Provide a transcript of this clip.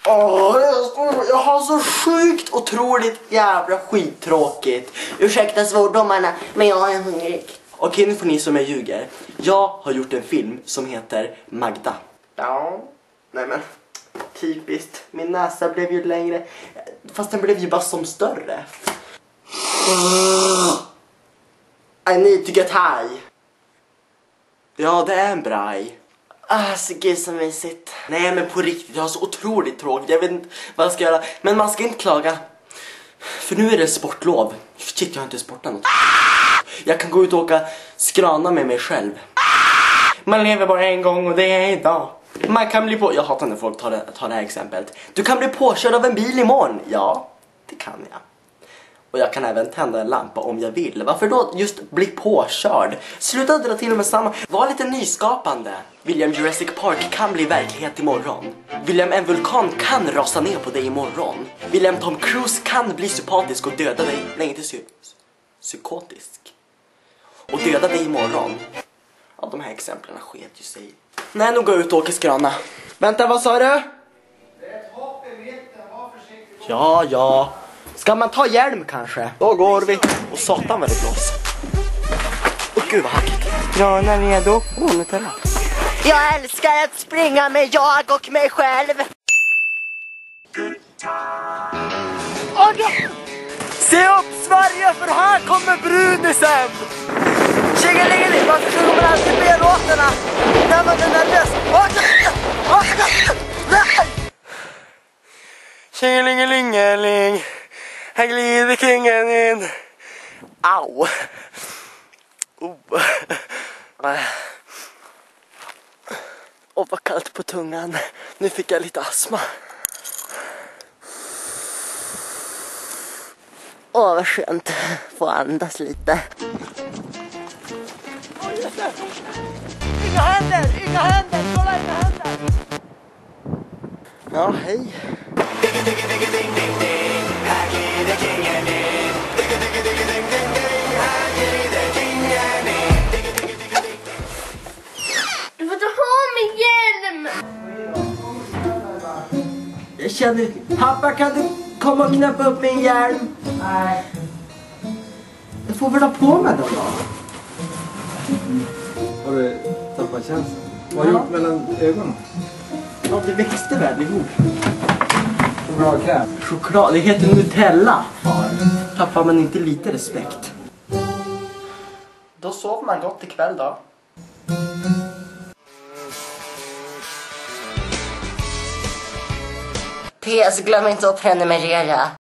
Jag har så sjukt otroligt jävla skittråkigt. Ursäkta svordomarna, men jag är hungrig. Okej, nu får ni som jag ljuger. Jag har gjort en film som heter Magda. Ja, nej men typiskt. Min näsa blev ju längre. Fast den blev ju bara som större. I need to get high. Ja, det är en braj. Så gud så mysigt. Nej men på riktigt, jag har så otroligt tråkigt. Jag vet inte vad jag ska göra. Men man ska inte klaga. För nu är det sportlov. Shit, jag har inte sportat något. Jag kan gå ut och åka skrana med mig själv. Man lever bara en gång och det är idag. Man kan bli på... Jag hatar när folk tar det här exemplet. Du kan bli påkörd av en bil imorgon. Ja, det kan jag. Och jag kan även tända en lampa om jag vill. Varför då just bli påkörd? Sluta dra till med samma. Var lite nyskapande. William Jurassic Park kan bli verklighet imorgon. William, en vulkan kan rasa ner på dig imorgon. William, Tom Cruise kan bli sympatisk och döda dig. Nej, inte psykotisk. Och döda dig imorgon. Ja, de här exemplen sket ju sig. Nej, nu går jag ut och åker skrana. Vänta, vad sa du? Det är ett hopp i mitten, var försiktig. Ja. Ska man ta hjälm kanske? Då går vi. Och satan vad det blåser. Åh gud vad hackigt. Kranar redo. Nutella. Jag älskar att springa med jag och mig själv. Okej. Se upp Sverige, för här kommer brudisen. Tjingelingeling, varför sjunger man alltid med låtarna när man är nervös? Tjingelingelingeling, här glider kingen in. Au. Vad kallt på tungan. Nu fick jag lite astma. Vad skönt. Få andas lite. Inga händer! Kolla inga händer! Ja, hej. Du får ta ha min hjälm! Jag känner... Pappa, kan du komma och knäppa upp min hjälm? Nej. Jag får väl ha på mig den då. Har du tappat känslan? Vad har du gjort mellan ögonen? Ja, det växte väl ihop. Chokladkräm. Choklad, det heter Nutella. Tappar man inte lite respekt. Då sover man gott ikväll då. PS, glöm inte att prenumerera.